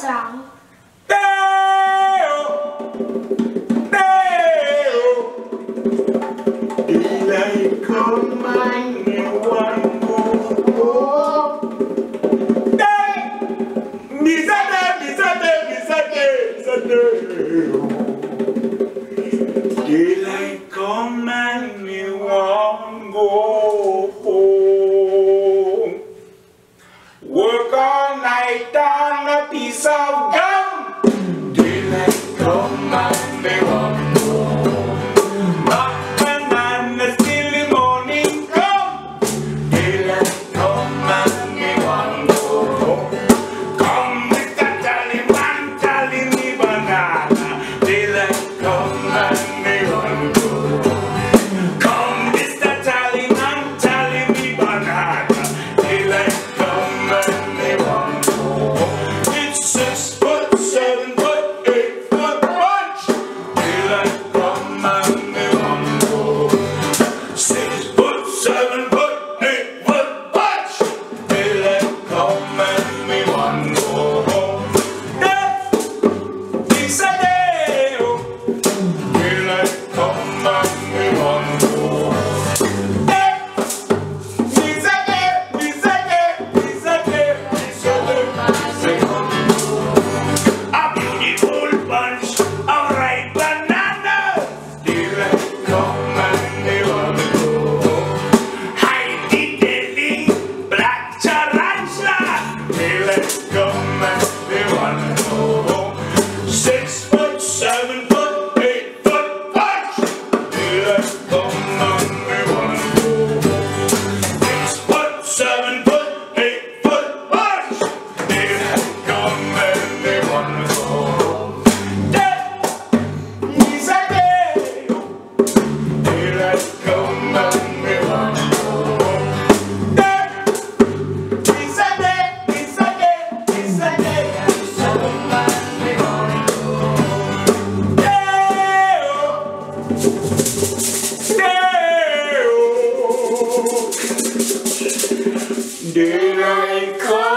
song. Daylight come and me want go home. Daylight come and me want go home. Work all night on a piece of gum. Daylight come and me want go home. Daylight come.